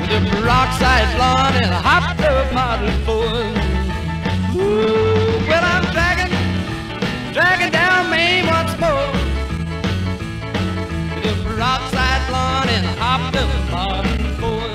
with a peroxide blond and a hopped up Model Ford. Ooh, well, I'm dragging down Maine once more with a peroxide blond and a hopped up Model Ford.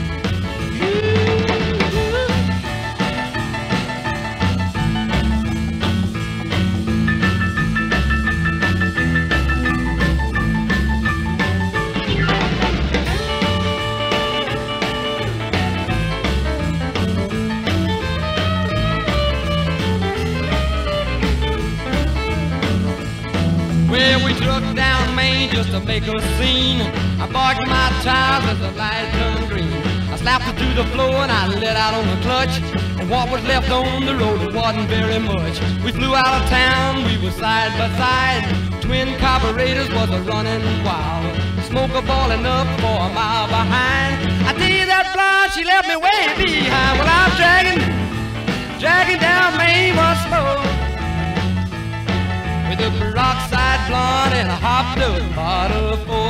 Well, we trucked down Maine just to make a scene. I barked my tires as the light turned green. I slapped it to the floor and I let out on the clutch. And what was left on the road, it wasn't very much. We flew out of town, we were side by side. Twin carburetors was a running wild. Smoke a balling up for a mile behind. I tell you that blonde, she left me way behind. Well, I'm dragging down Maine once more with a peroxide blonde and a hopped up Model Ford.